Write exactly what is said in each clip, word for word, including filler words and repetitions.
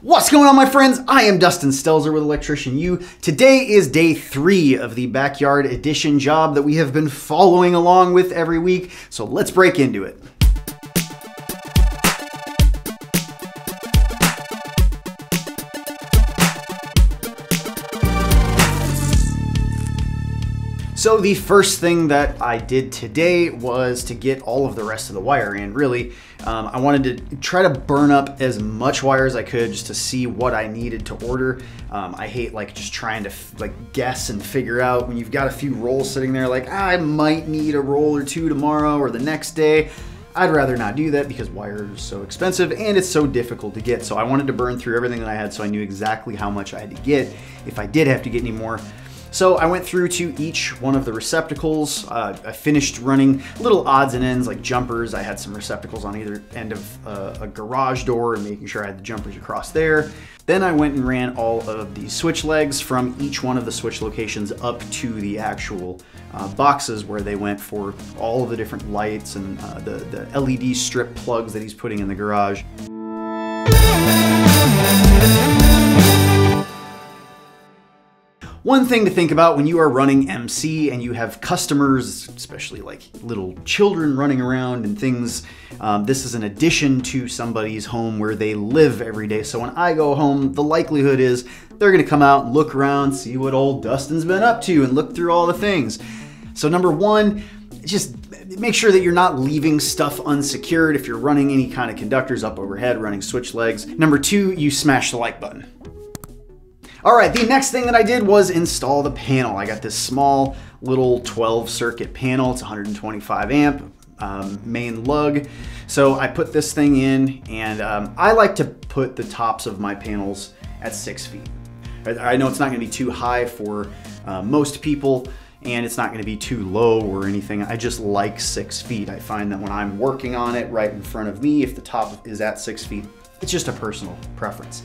What's going on, my friends? I am Dustin Stelzer with Electrician U. Today is day three of the backyard addition job that we have been following along with every week, so let's break into it. So the first thing that I did today was to get all of the rest of the wire in. Really, um, I wanted to try to burn up as much wire as I could just to see what I needed to order. Um, I hate like just trying to like guess and figure out when you've got a few rolls sitting there like, ah, I might need a roll or two tomorrow or the next day. I'd rather not do that because wire is so expensive and it's so difficult to get. So I wanted to burn through everything that I had so I knew exactly how much I had to get if I did have to get any more. So I went through to each one of the receptacles. Uh, I finished running little odds and ends like jumpers. I had some receptacles on either end of uh, a garage door and making sure I had the jumpers across there. Then I went and ran all of the switch legs from each one of the switch locations up to the actual uh, boxes where they went for all of the different lights and uh, the, the L E D strip plugs that he's putting in the garage. One thing to think about when you are running M C and you have customers, especially like little children running around and things, um, this is an addition to somebody's home where they live every day. So when I go home, the likelihood is they're gonna come out and look around, see what old Dustin's been up to and look through all the things. So number one, just make sure that you're not leaving stuff unsecured if you're running any kind of conductors up overhead, running switch legs. Number two, you smash the like button. All right, the next thing that I did was install the panel. I got this small little twelve circuit panel. It's one hundred twenty-five amp um, main lug. So I put this thing in and um, I like to put the tops of my panels at six feet. I know it's not gonna be too high for uh, most people and it's not gonna be too low or anything. I just like six feet. I find that when I'm working on it right in front of me, if the top is at six feet, it's just a personal preference.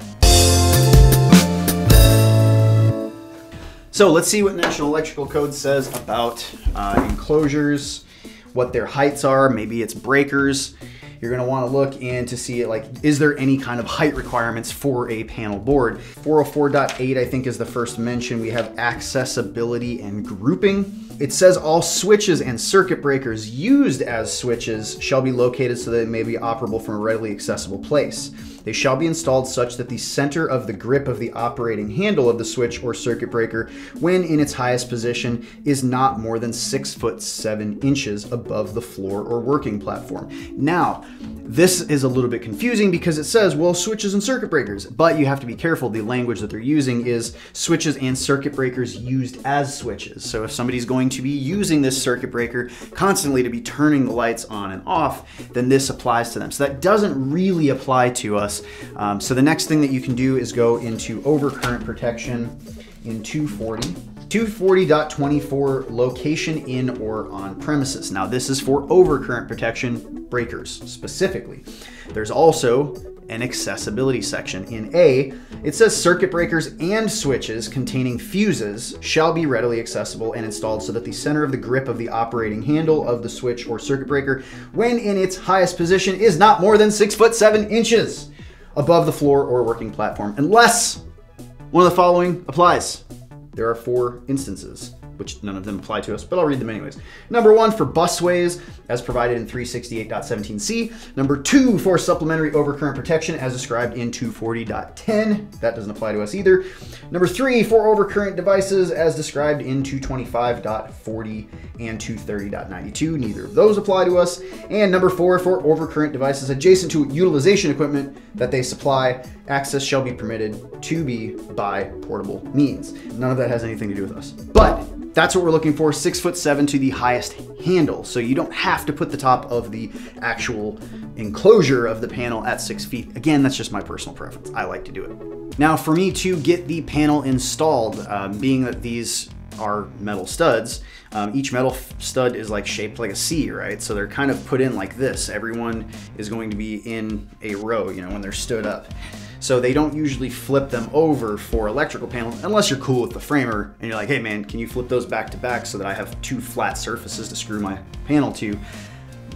So let's see what National Electrical Code says about uh, enclosures, what their heights are. Maybe it's breakers. You're gonna wanna look in to see, like, is there any kind of height requirements for a panel board? four oh four point eight, I think, is the first mention. We have accessibility and grouping. It says all switches and circuit breakers used as switches shall be located so that they may be operable from a readily accessible place. They shall be installed such that the center of the grip of the operating handle of the switch or circuit breaker, when in its highest position, is not more than six foot seven inches above the floor or working platform. Now, this is a little bit confusing because it says, well, switches and circuit breakers, but you have to be careful. The language that they're using is switches and circuit breakers used as switches. So if somebody's going to be using this circuit breaker constantly to be turning the lights on and off, then this applies to them. So that doesn't really apply to us. Um, so the next thing that you can do is go into overcurrent protection in two forty. two forty point twenty-four, location in or on premises. Now this is for overcurrent protection breakers specifically. There's also an accessibility section. In A, it says circuit breakers and switches containing fuses shall be readily accessible and installed so that the center of the grip of the operating handle of the switch or circuit breaker, when in its highest position, is not more than six foot seven inches above the floor or working platform, unless one of the following applies. There are four instances, which none of them apply to us, but I'll read them anyways. Number one, for busways, as provided in three sixty-eight point seventeen C. Number two, for supplementary overcurrent protection, as described in two forty point ten. That doesn't apply to us either. Number three, for overcurrent devices, as described in two twenty-five point forty and two thirty point ninety-two. Neither of those apply to us. And number four, for overcurrent devices adjacent to utilization equipment that they supply, access shall be permitted to be by portable means. None of that has anything to do with us. But that's what we're looking for, six foot seven to the highest handle. So you don't have to put the top of the actual enclosure of the panel at six feet. Again, that's just my personal preference. I like to do it. Now for me to get the panel installed, um, being that these are metal studs, um, each metal stud is like shaped like a C, right? So they're kind of put in like this. Everyone is going to be in a row, you know, when they're stood up. So they don't usually flip them over for electrical panels unless you're cool with the framer and you're like, hey man, can you flip those back to back so that I have two flat surfaces to screw my panel to?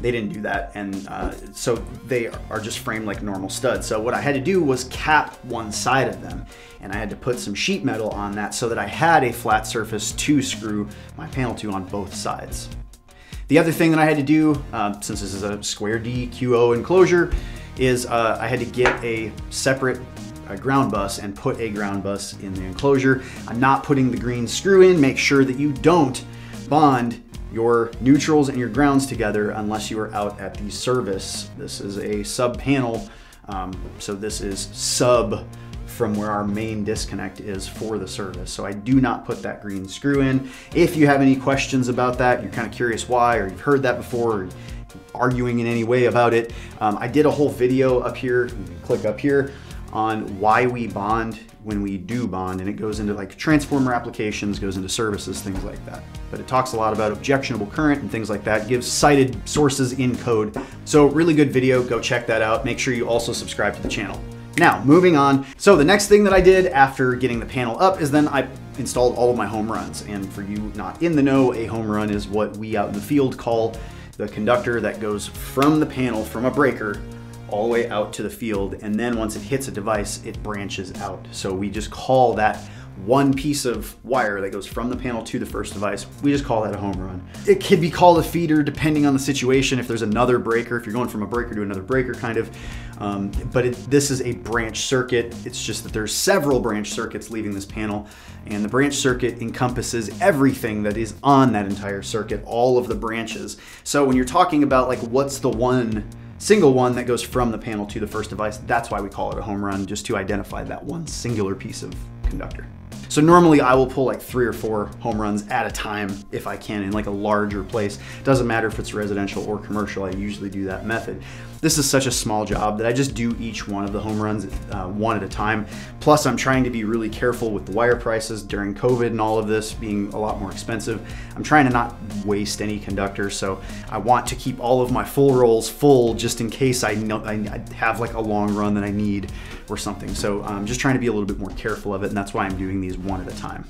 They didn't do that, and uh, so they are just framed like normal studs. So what I had to do was cap one side of them, and I had to put some sheet metal on that so that I had a flat surface to screw my panel to on both sides. The other thing that I had to do, uh, since this is a square D Q O enclosure, is uh, I had to get a separate a ground bus and put a ground bus in the enclosure. I'm not putting the green screw in. Make sure that you don't bond your neutrals and your grounds together unless you are out at the service. This is a sub panel, um, so this is sub from where our main disconnect is for the service. So I do not put that green screw in. If you have any questions about that, you're kind of curious why, or you've heard that before, or arguing in any way about it, um, I did a whole video up here, you can click up here, on why we bond when we do bond, and it goes into like transformer applications, goes into services, things like that. But it talks a lot about objectionable current and things like that, gives cited sources in code. So really good video, go check that out. Make sure you also subscribe to the channel. Now, moving on. So the next thing that I did after getting the panel up is then I installed all of my home runs. And for you not in the know, a home run is what we out in the field call the conductor that goes from the panel, from a breaker, all the way out to the field, and then once it hits a device, it branches out. So we just call that one piece of wire that goes from the panel to the first device, we just call that a home run. It could be called a feeder depending on the situation, if there's another breaker, if you're going from a breaker to another breaker kind of, um, but it, this is a branch circuit. It's just that there's several branch circuits leaving this panel, and the branch circuit encompasses everything that is on that entire circuit, all of the branches. So when you're talking about like what's the one single one that goes from the panel to the first device, that's why we call it a home run, just to identify that one singular piece of conductor. So normally I will pull like three or four home runs at a time if I can in like a larger place. Doesn't matter if it's residential or commercial, I usually do that method. This is such a small job that I just do each one of the home runs uh, one at a time. Plus I'm trying to be really careful with the wire prices during COVID and all of this being a lot more expensive. I'm trying to not waste any conductor, so I want to keep all of my full rolls full just in case I know I have like a long run that I need or something. So I'm just trying to be a little bit more careful of it, and that's why I'm doing these one at a time.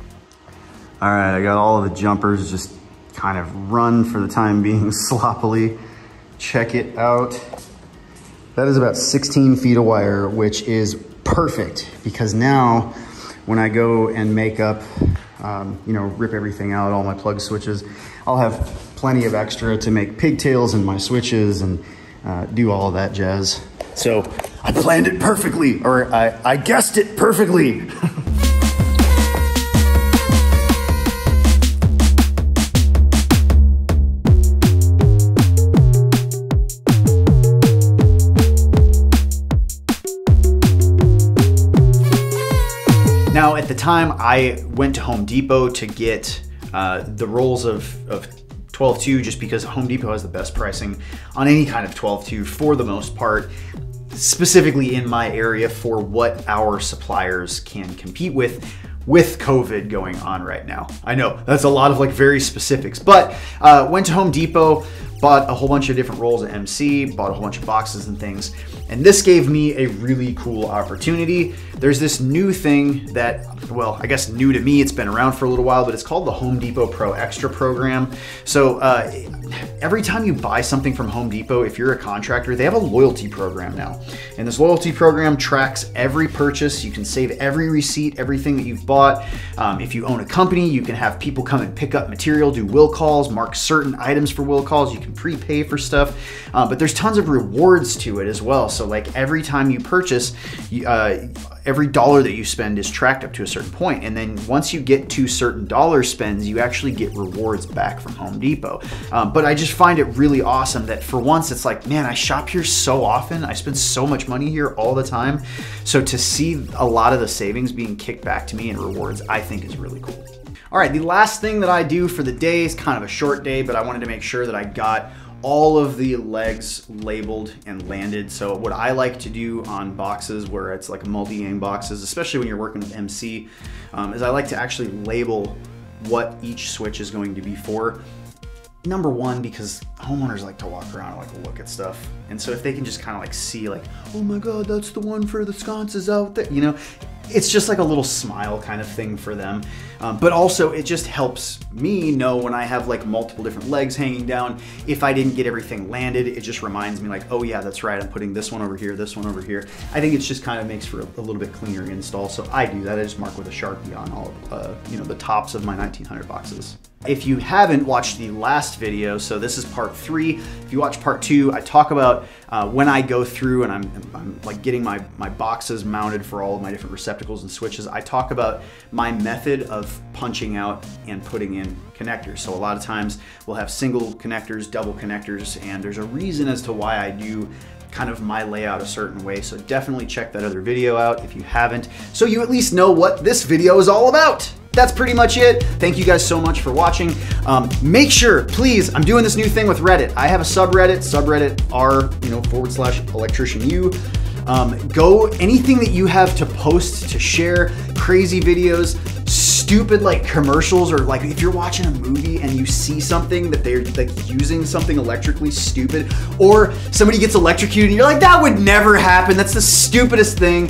All right, I got all of the jumpers just kind of run for the time being sloppily. Check it out. That is about sixteen feet of wire, which is perfect because now when I go and make up, um, you know, rip everything out, all my plug switches, I'll have plenty of extra to make pigtails in my switches and uh, do all of that jazz. So I planned it perfectly, or I, I guessed it perfectly. Now, at the time, I went to Home Depot to get uh, the rolls of, of twelve two just because Home Depot has the best pricing on any kind of twelve two for the most part, specifically in my area for what our suppliers can compete with with COVID going on right now. I know that's a lot of like very specifics, but uh, went to Home Depot, bought a whole bunch of different rolls of M C, bought a whole bunch of boxes and things. And this gave me a really cool opportunity. There's this new thing that, well, I guess new to me, it's been around for a little while, but it's called the Home Depot Pro Extra program. So uh, every time you buy something from Home Depot, if you're a contractor, they have a loyalty program now. And this loyalty program tracks every purchase. You can save every receipt, everything that you've bought. Um, if you own a company, you can have people come and pick up material, do will calls, mark certain items for will calls. You can prepay for stuff, uh, but there's tons of rewards to it as well. So like every time you purchase, you, uh, every dollar that you spend is tracked up to a certain point. And then once you get to certain dollar spends, you actually get rewards back from Home Depot. Um, but I just find it really awesome that for once it's like, man, I shop here so often. I spend so much money here all the time. So to see a lot of the savings being kicked back to me in rewards, I think is really cool. All right, the last thing that I do for the day is kind of a short day, but I wanted to make sure that I got all of the legs labeled and landed. So what I like to do on boxes where it's like multi-gang boxes, especially when you're working with M C, um, is I like to actually label what each switch is going to be for. Number one, because homeowners like to walk around and like look at stuff. And so if they can just kind of like see like, oh my God, that's the one for the sconces out there, you know, it's just like a little smile kind of thing for them. Um, but also it just helps me know when I have like multiple different legs hanging down, if I didn't get everything landed, it just reminds me like, oh yeah, that's right, I'm putting this one over here, this one over here. I think it's just kind of makes for a, a little bit cleaner install. So I do that. I just mark with a Sharpie on all of, uh, you know, the tops of my nineteen hundred boxes. If you haven't watched the last video, so this is part three. If you watch part two, I talk about uh, when I go through and I'm, I'm like getting my, my boxes mounted for all of my different receptacles and switches. I talk about my method of punching out and putting in connectors. So a lot of times we'll have single connectors, double connectors, and there's a reason as to why I do kind of my layout a certain way. So definitely check that other video out if you haven't, so you at least know what this video is all about. That's pretty much it. Thank you guys so much for watching. Um, make sure, please, I'm doing this new thing with Reddit. I have a subreddit, subreddit r, you know, forward slash electrician u. Um, go, anything that you have to post, to share, crazy videos, stupid like commercials, or like if you're watching a movie and you see something that they're like using something electrically stupid, or somebody gets electrocuted and you're like, that would never happen, that's the stupidest thing.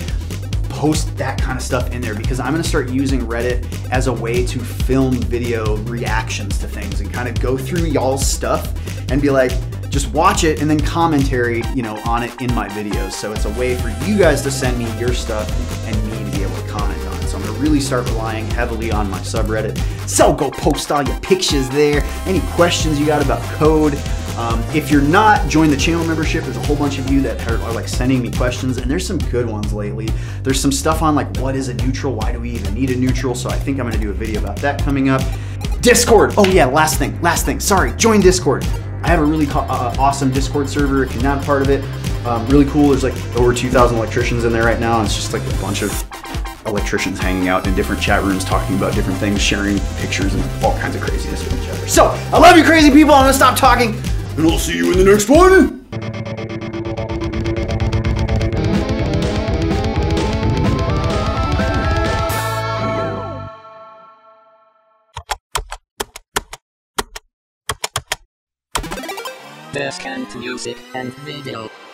Post that kind of stuff in there, because I'm gonna start using Reddit as a way to film video reactions to things and kind of go through y'all's stuff and be like, just watch it and then commentary, you know, on it in my videos. So it's a way for you guys to send me your stuff and me to be able to comment on it. So I'm gonna really start relying heavily on my subreddit. So go post all your pictures there. Any questions you got about code. Um, if you're not, join the channel membership. There's a whole bunch of you that are, are like sending me questions, and there's some good ones lately. There's some stuff on like, what is a neutral? Why do we even need a neutral? So I think I'm gonna do a video about that coming up. Discord. Oh yeah, last thing, last thing. Sorry, join Discord. I have a really uh, awesome Discord server if you're not a part of it. Um, really cool. There's like over two thousand electricians in there right now. And it's just like a bunch of electricians hanging out in different chat rooms, talking about different things, sharing pictures and all kinds of craziness with each other. So I love you crazy people. I'm gonna stop talking and I'll see you in the next one. Best music and video.